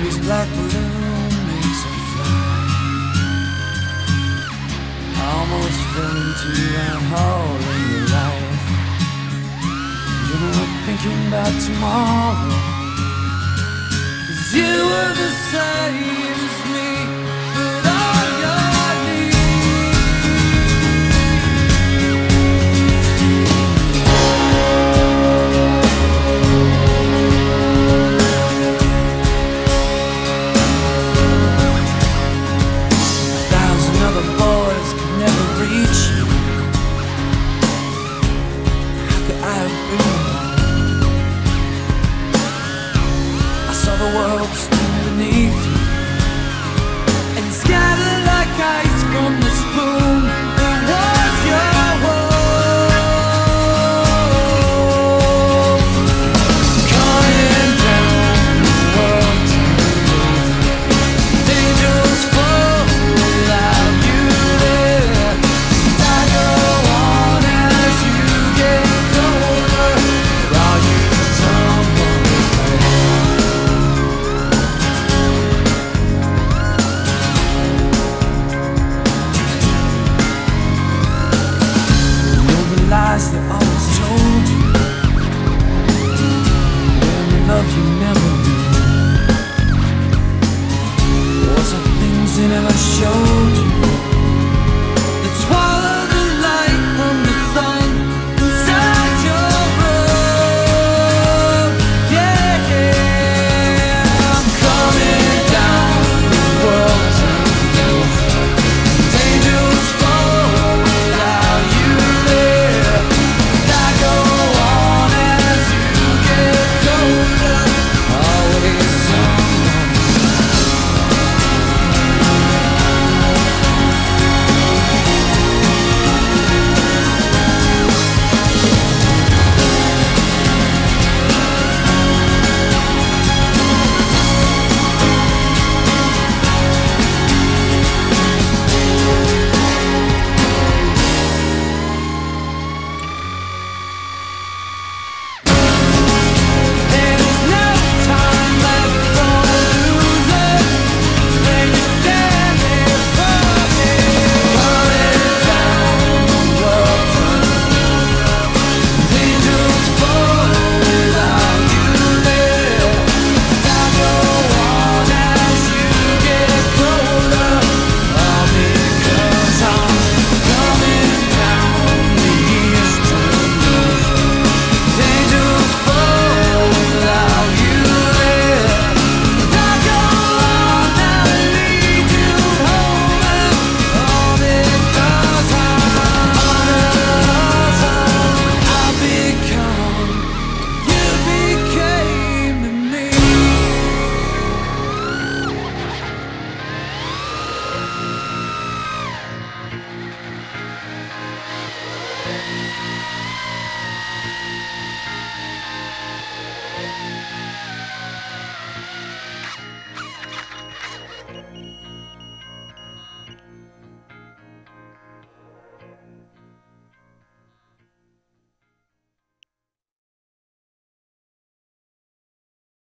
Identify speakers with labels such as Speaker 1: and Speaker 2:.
Speaker 1: Baby's black balloon makes her fly. I almost fell into that hole in your life. You're not thinking about tomorrow, 'cause you were the same as me, but on your knees. 1,000 other boys could never reach you. How could I have been wrong? I saw the world spin beneath